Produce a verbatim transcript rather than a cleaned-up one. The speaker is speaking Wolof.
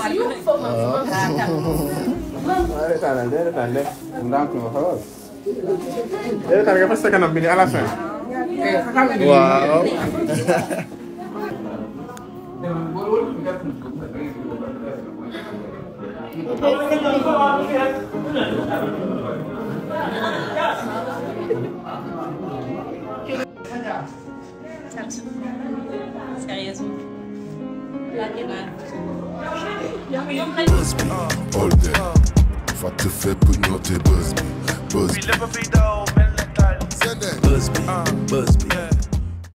Reetaan de reetaan de ndànk nga xool. Reetaan nga fas sa kanam bi ni à la fin. Waaw. Sérieusement. All day. Va te faire pognoter, buzz me, buzz me. Buzz me, buzz me.